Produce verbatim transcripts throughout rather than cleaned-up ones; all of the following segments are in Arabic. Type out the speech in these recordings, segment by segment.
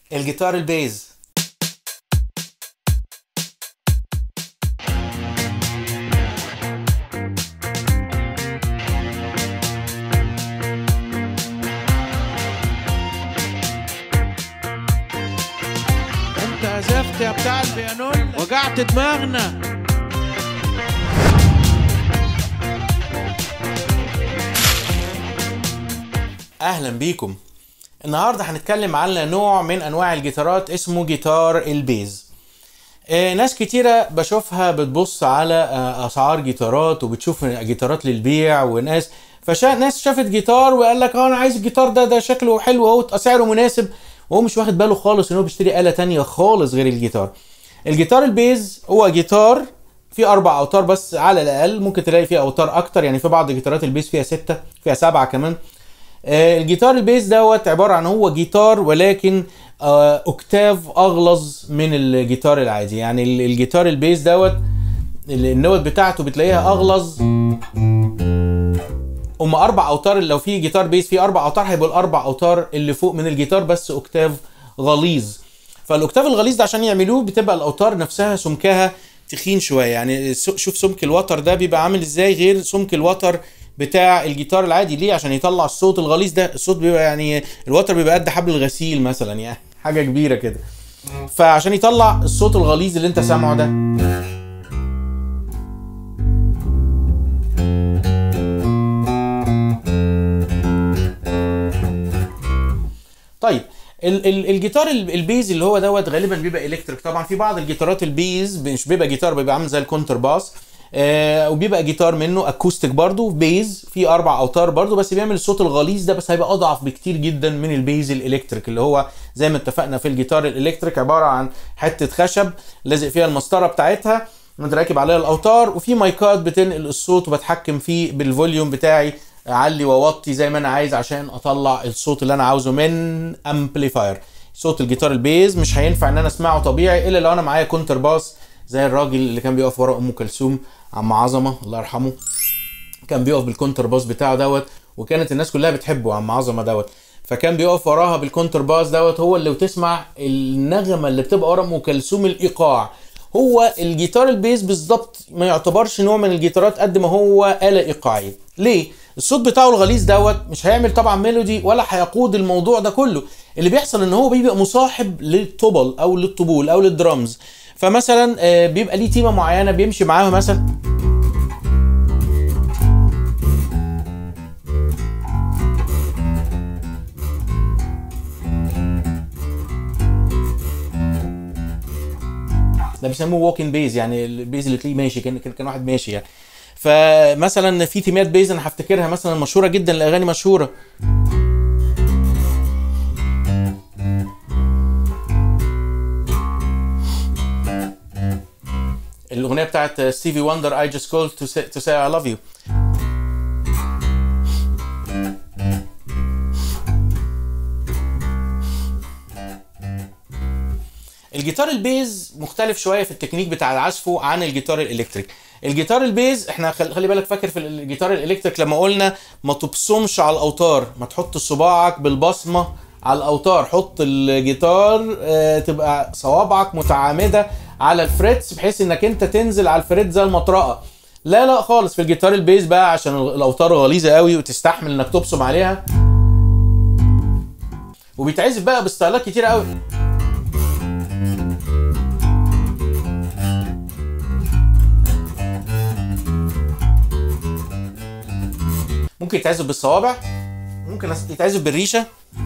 الجيتار البيز. انت عزفت يا بتاع البيانون، وجعت دماغنا. اهلا بيكم. النهارده هنتكلم على نوع من انواع الجيتارات اسمه جيتار البيز. آه ناس كتيره بشوفها بتبص على آه اسعار جيتارات وبتشوف جيتارات للبيع، وناس فشا ناس شافت جيتار وقال لك اه انا عايز الجيتار ده ده شكله حلو اهو سعره مناسب، وهو مش واخد باله خالص ان هو بيشتري آلة تانية خالص غير الجيتار. الجيتار البيز هو جيتار فيه اربع اوتار بس على الاقل، ممكن تلاقي فيه اوتار اكتر، يعني في بعض جيتارات البيز فيها ستة فيها سبعة كمان. آه الجيتار البيز دوت عبارة عن هو جيتار ولكن آه اوكتاف اغلظ من الجيتار العادي. يعني الجيتار البيز دوت النوت بتاعته بتلاقيها اغلظ. هم اربع اوتار، لو في جيتار بيز فيه اربع اوتار هيبقوا الاربع اوتار اللي فوق من الجيتار بس اوكتاف غليظ. فالاوكتاف الغليظ ده عشان يعملوه بتبقى الاوتار نفسها سمكها تخين شويه. يعني شوف سمك الوتر ده بيبقى عامل ازاي غير سمك الوتر بتاع الجيتار العادي. ليه؟ عشان يطلع الصوت الغليظ ده. الصوت بيبقى يعني الوتر بيبقى قد حبل الغسيل مثلا، يعني حاجه كبيره كده. فعشان يطلع الصوت الغليظ اللي انت سامعه ده، طيب ال ال الجيتار البيز اللي هو دوت غالبا بيبقى الكتريك. طبعا في بعض الجيتارات البيز مش بيبقى جيتار، بيبقى عامل زي الكونتر باس، آه وبيبقى جيتار منه اكوستيك برضو بيز فيه اربع اوتار برضو، بس بيعمل الصوت الغليظ ده، بس هيبقى اضعف بكتير جدا من البيز الالكتريك اللي هو زي ما اتفقنا في الجيتار الالكتريك عباره عن حته خشب لازق فيها المسطره بتاعتها متراكب عليها الاوتار، وفي مايكات بتنقل الصوت وبتحكم فيه بالفوليوم بتاعي، اعلي واوطي زي ما انا عايز عشان اطلع الصوت اللي انا عاوزه من امبليفاير. صوت الجيتار البيز مش هينفع ان انا اسمعه طبيعي الا لو انا معايا كونتر باس زي الراجل اللي كان بيقف ورا ام كلثوم، عم عظمه الله يرحمه، كان بيقف بالكونتر باس بتاعه دوت، وكانت الناس كلها بتحبه عم عظمه دوت. فكان بيقف وراها بالكونتر باس دوت، هو اللي بتسمع النغمه اللي بتبقى ورا ام كلثوم الايقاع. هو الجيتار البيز بالظبط ما يعتبرش نوع من الجيتارات قد ما هو آلة إيقاعية. ليه؟ الصوت بتاعه الغليظ دوت مش هيعمل طبعا ميلودي ولا هيقود الموضوع ده كله. اللي بيحصل ان هو بيبقى مصاحب للطبل او للطبول او للدرامز. فمثلا بيبقى ليه تيمة معينة بيمشي معاها، مثلا ده بيسموه ووكين بيز، يعني البيز اللي تلاقيه ماشي كان كان واحد ماشي يعني. فمثلا في تيمات بيز انا هفتكرها مثلا مشهوره جدا، الاغاني مشهوره. الاغنيه بتاعت ستيفي وندر I just called to say, to say I love you. الجيتار البيز مختلف شويه في التكنيك بتاع عزفه عن الجيتار الالكتريك. الجيتار البيز احنا خلي بالك فاكر في الجيتار الالكتريك لما قلنا ما تبصمش على الاوتار، ما تحط صباعك بالبصمه على الاوتار، حط الجيتار اه تبقى صوابعك متعامده على الفريتس بحيث انك انت تنزل على الفريت زي المطرقه. لا لا خالص، في الجيتار البيز بقى عشان الاوتار غليظه قوي وتستحمل انك تبصم عليها، وبيتعزف بقى بستايلات كتير قوي. ممكن يتعزف بالصوابع، ممكن يتعزف بالريشه،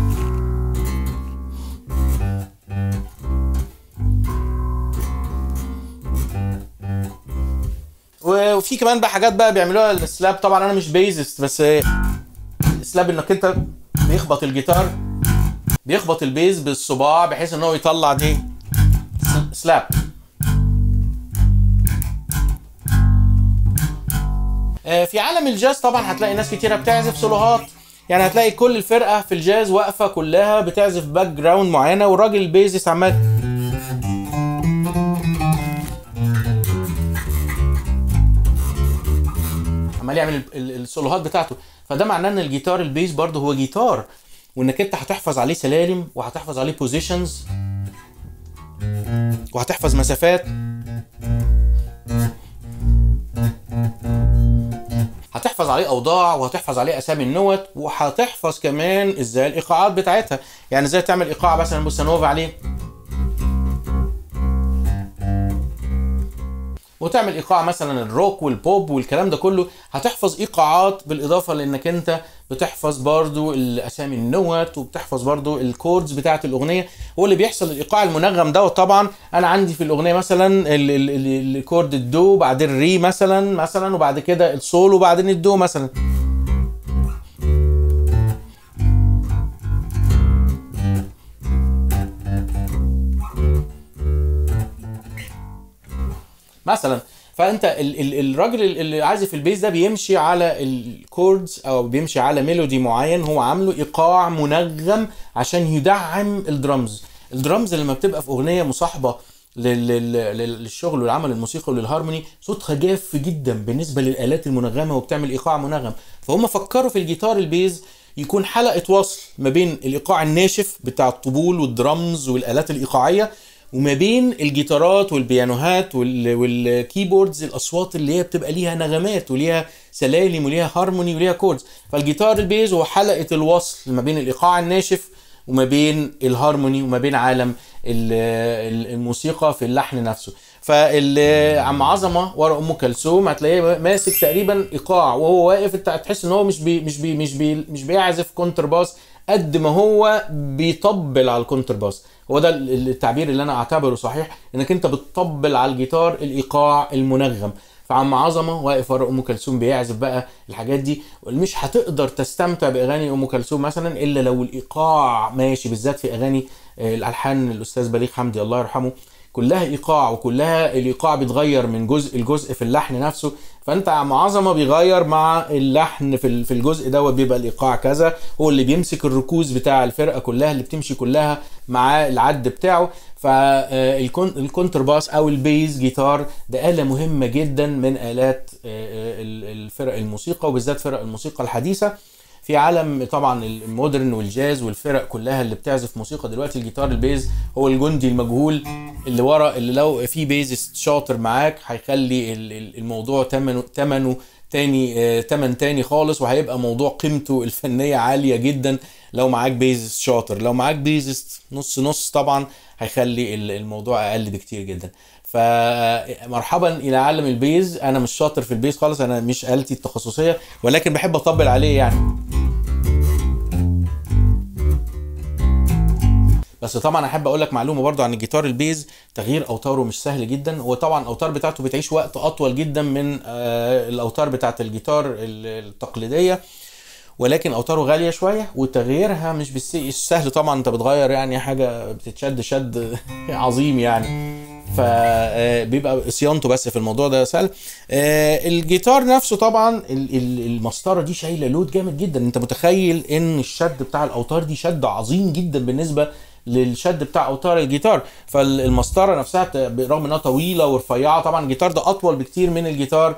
وفي كمان بقى حاجات بقى بيعملوها السلاب. طبعا انا مش بيزست، بس السلاب انك انت بيخبط الجيتار بيخبط البيز بالصباع بحيث ان هو يطلع دي سلاب. في عالم الجاز طبعا هتلاقي ناس كتيره بتعزف سولوهات، يعني هتلاقي كل الفرقه في الجاز واقفه كلها بتعزف باك جراوند معينه، والراجل البيزس عمال عمال يعمل السولوهات بتاعته. فده معناه ان الجيتار البيز برضه هو جيتار، وانك انت هتحفظ عليه سلالم، وهتحفظ عليه بوزيشنز، وهتحفظ مسافات، هتحفظ عليه اوضاع، وهتحفظ عليه اسامي النوت، وهتحفظ كمان ازاي الايقاعات بتاعتها، يعني ازاي تعمل ايقاع مثلا بوسا نوفا عليه، وتعمل ايقاع مثلا الروك والبوب والكلام ده كله. هتحفظ ايقاعات بالاضافه لانك انت بتحفظ برضو الاسامي النوت، وبتحفظ برضو الكوردز بتاعه الاغنيه. هو اللي بيحصل الايقاع المنغم دوت. طبعا انا عندي في الاغنيه مثلا الكورد الدو، بعدين الري مثلا مثلا وبعد كده السول، وبعدين الدو مثلا. مثلا فانت ال ال الراجل اللي عازف البيز ده بيمشي على الكوردز او بيمشي على ميلودي معين هو عامله ايقاع منغم عشان يدعم الدرامز. الدرامز لما بتبقى في اغنيه مصاحبه للشغل والعمل الموسيقي وللهارموني صوتها جاف جدا بالنسبه للالات المنغمه وبتعمل ايقاع منغم. فهم فكروا في الجيتار البيز يكون حلقه وصل ما بين الايقاع الناشف بتاع الطبول والدرامز والالات الايقاعيه وما بين الجيتارات والبيانوهات والكيبوردز، الاصوات اللي هي بتبقى ليها نغمات وليها سلالم وليها هارموني وليها كوردز. فالجيتار البيز هو حلقه الوصل ما بين الايقاع الناشف وما بين الهارموني وما بين عالم الموسيقى في اللحن نفسه. فعم عظمه ورا ام كلثوم هتلاقيه ماسك تقريبا ايقاع وهو واقف، انت هتحس ان هو مش بي مش بي مش بي مش بيعزف كونتر باس قد ما هو بيطبل على الكونتر باس. هو ده التعبير اللي انا اعتبره صحيح، انك انت بتطبل على الجيتار الايقاع المنغم. فعم عظمه واقف ورا ام كلثوم بيعزف بقى الحاجات دي. مش هتقدر تستمتع باغاني ام كلثوم مثلا الا لو الايقاع ماشي، بالذات في اغاني الالحان الاستاذ بليغ حمدي الله يرحمه، كلها ايقاع وكلها الايقاع بيتغير من جزء لجزء في اللحن نفسه. فانت عم عظمه بيغير مع اللحن في في الجزء دوت، بيبقى الايقاع كذا، هو اللي بيمسك الركوز بتاع الفرقه كلها اللي بتمشي كلها مع العد بتاعه. فالكونتر باس او البيز جيتار ده آلة مهمه جدا من آلات الفرق الموسيقى، وبالذات فرق الموسيقى الحديثه في عالم طبعا المودرن والجاز والفرق كلها اللي بتعزف موسيقى دلوقتي. الجيتار البيز هو الجندي المجهول اللي ورا، اللي لو في بيزست شاطر معاك هيخلي الموضوع تمنه تمنه تاني تمن تاني خالص، وهيبقى موضوع قيمته الفنيه عاليه جدا لو معاك بيزست شاطر. لو معاك بيزست نص نص طبعا هيخلي الموضوع اقل بكتير جدا. فمرحبا الى عالم البيز. انا مش شاطر في البيز خالص، انا مش آلتي التخصصيه، ولكن بحب اطبل عليه يعني. بس طبعا احب اقول لك معلومه برضو عن الجيتار البيز، تغيير اوتاره مش سهل جدا. هو طبعا الاوتار بتاعته بتعيش وقت اطول جدا من الاوتار بتاعت الجيتار التقليديه، ولكن اوتاره غاليه شويه وتغييرها مش بالسهل. طبعا انت بتغير يعني حاجه بتتشد شد عظيم يعني، فبيبقى صيانته بس في الموضوع ده سهل. الجيتار نفسه طبعا المسطره دي شايله لود جامد جدا. انت متخيل ان الشد بتاع الاوتار دي شد عظيم جدا بالنسبه للشد بتاع اوتار الجيتار. فالمسطره نفسها برغم انها طويله ورفيعه، طبعا الجيتار ده اطول بكتير من الجيتار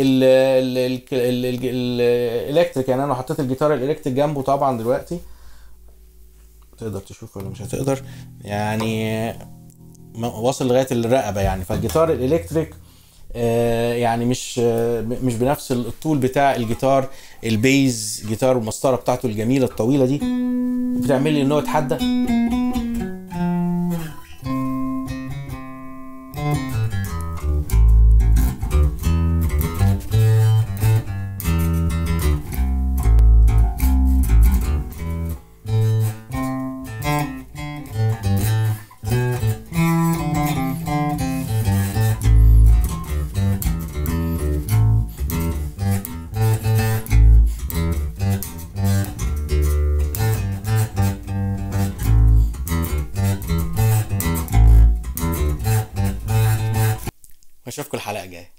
الالكتريك. يعني انا حطيت الجيتار الالكتريك جنبه طبعا دلوقتي، تقدر تشوف ولا مش هتقدر يعني، واصل لغايه الرقبه يعني. فالجيتار الالكتريك آه يعني مش آه مش بنفس الطول بتاع الجيتار البيز. جيتار المسطره بتاعته الجميله الطويله دي بتعمل لي ان هو يتحدى. اشوفكم الحلقه الجايه.